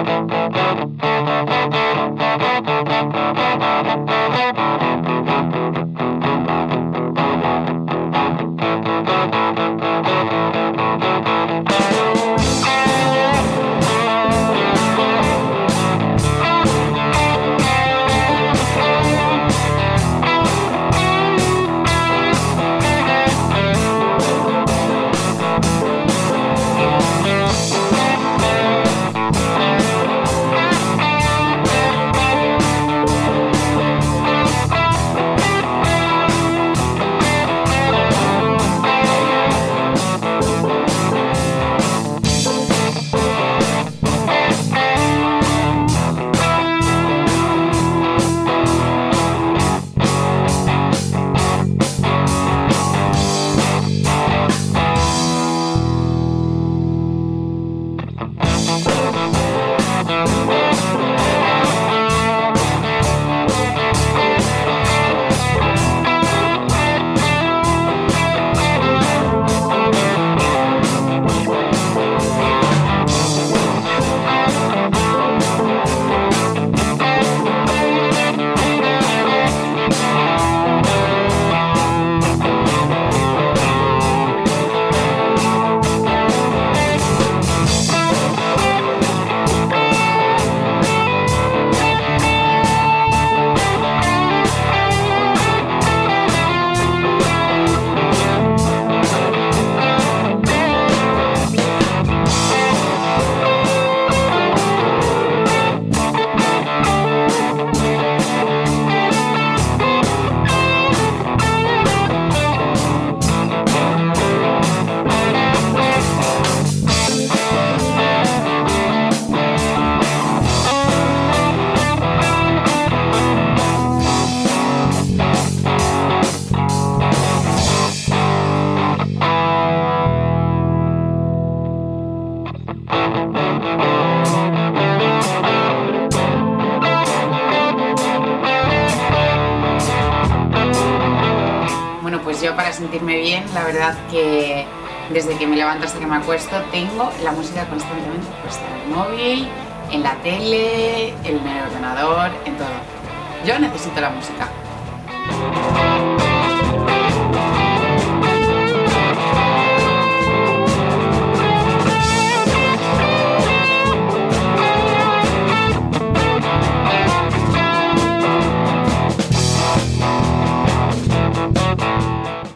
Pues yo, para sentirme bien, la verdad que desde que me levanto hasta que me acuesto tengo la música constantemente puesta en el móvil, en la tele, en el ordenador, en todo. Yo necesito la música.